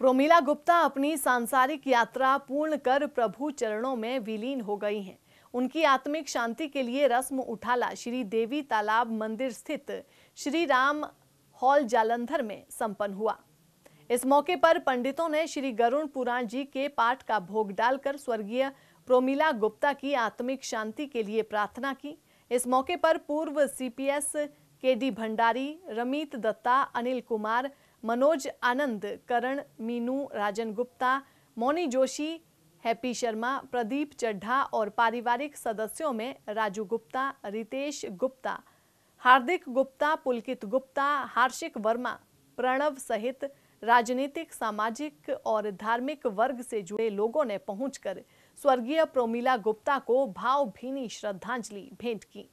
प्रोमिला गुप्ता अपनी सांसारिक यात्रा पूर्ण कर प्रभु चरणों में विलीन हो गई हैं। उनकी आत्मिक शांति के लिए रस्म उठाला श्री देवी तालाब मंदिर स्थित श्री राम हॉल जालंधर में संपन्न हुआ। इस मौके पर पंडितों ने श्री गरुड़ पुराण जी के पाठ का भोग डालकर स्वर्गीय प्रोमिला गुप्ता की आत्मिक शांति के लिए प्रार्थना की। इस मौके पर पूर्व CPS KD Bhandari, Ramit Datta, Anil Kumar, Manoj Anand, Karan, Meenu, Rajan Gupta, Moni Joshi, Happy Sharma, Pradeep Chadha और पारिवारिक सदस्यों में राजू गुप्ता, रितेश गुप्ता, हार्दिक गुप्ता, पुलकित गुप्ता, हार्षिक वर्मा, प्रणव सहित राजनीतिक, सामाजिक और धार्मिक वर्ग से जुड़े लोगों ने पहुंचकर स्वर्गीय प्रोमिला गुप्ता को भावभीनी श्रद्धांजलि भेंट की।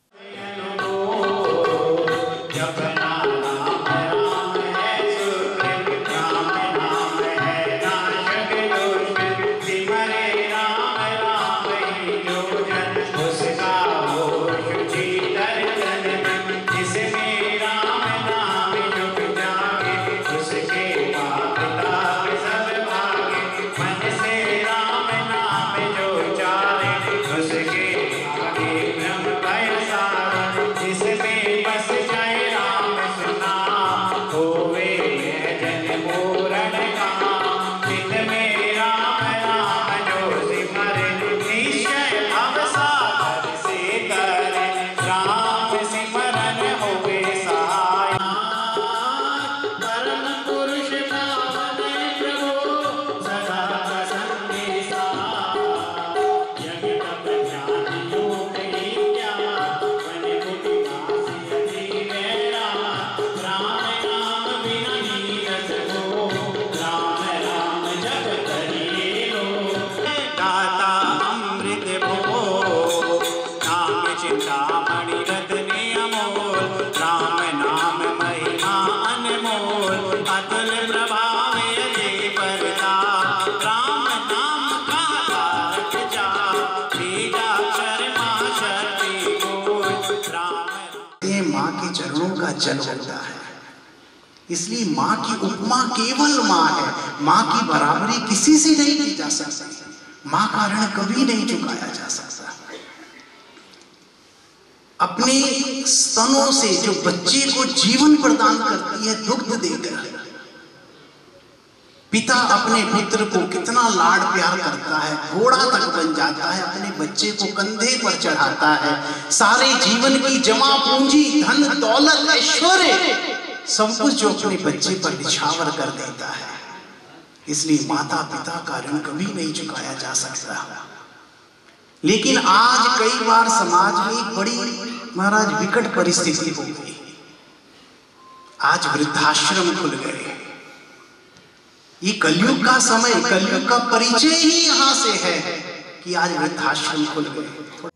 माँ के चरणों का जल होता है, इसलिए माँ की उपमा केवल माँ है। माँ की बराबरी किसी से नहीं की जा सकती। माँ का ऋण कभी नहीं चुकाया जा सकता। अपने स्तनों से जो बच्चे को जीवन प्रदान करती है, दुग्ध देकर, पिता अपने पुत्र को कितना लाड प्यार करता है, घोड़ा तक बन जाता है, अपने बच्चे को कंधे पर चढ़ाता है, सारे जीवन की जमा पूंजी, धन दौलत, ऐश्वर्य, सब कुछ जो अपने बच्चे पर निछावर कर देता है। इसलिए माता पिता का ऋण कभी नहीं चुकाया जा सकता। लेकिन आज कई बार समाज में बड़ी महाराज विकट परिस्थिति हो गई। आज वृद्धाश्रम खुल गए। ये कलयुग का समय, कलयुग का परिचय ही यहां से है कि आज वृद्धाश्रम खुल गए। थोड़ा